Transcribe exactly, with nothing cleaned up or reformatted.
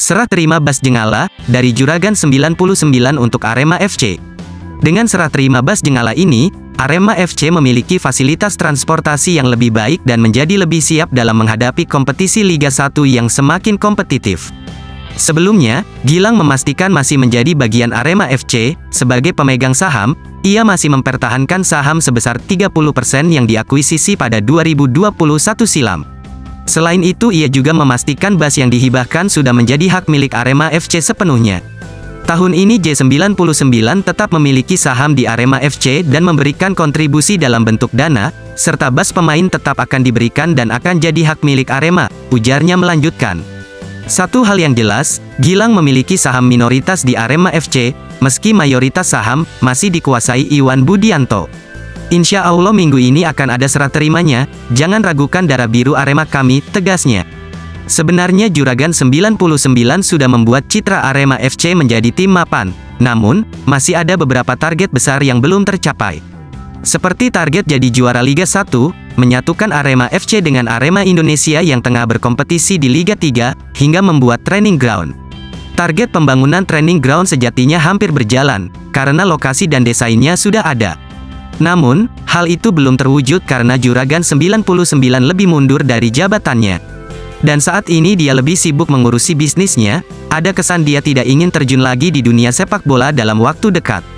Serah terima Bas Jengala, dari Juragan sembilan puluh sembilan untuk Arema F C. Dengan serah terima Bas Jengala ini, Arema F C memiliki fasilitas transportasi yang lebih baik dan menjadi lebih siap dalam menghadapi kompetisi Liga satu yang semakin kompetitif. Sebelumnya, Gilang memastikan masih menjadi bagian Arema F C, sebagai pemegang saham, ia masih mempertahankan saham sebesar tiga puluh persen yang diakuisisi pada dua ribu dua puluh satu silam. Selain itu ia juga memastikan Bas yang dihibahkan sudah menjadi hak milik Arema F C sepenuhnya. Tahun ini J sembilan puluh sembilan tetap memiliki saham di Arema F C dan memberikan kontribusi dalam bentuk dana, serta Bas pemain tetap akan diberikan dan akan jadi hak milik Arema, ujarnya melanjutkan. Satu hal yang jelas, Gilang memiliki saham minoritas di Arema F C, meski mayoritas saham masih dikuasai Iwan Budianto. Insya Allah minggu ini akan ada serah terimanya, jangan ragukan darah biru Arema kami, tegasnya. Sebenarnya Juragan sembilan puluh sembilan sudah membuat citra Arema F C menjadi tim mapan, namun, masih ada beberapa target besar yang belum tercapai. Seperti target jadi juara Liga satu, menyatukan Arema F C dengan Arema Indonesia yang tengah berkompetisi di Liga tiga, hingga membuat training ground. Target pembangunan training ground sejatinya hampir berjalan, karena lokasi dan desainnya sudah ada. Namun, hal itu belum terwujud karena Juragan sembilan puluh sembilan lebih mundur dari jabatannya. Dan saat ini dia lebih sibuk mengurusi bisnisnya, ada kesan dia tidak ingin terjun lagi di dunia sepak bola dalam waktu dekat.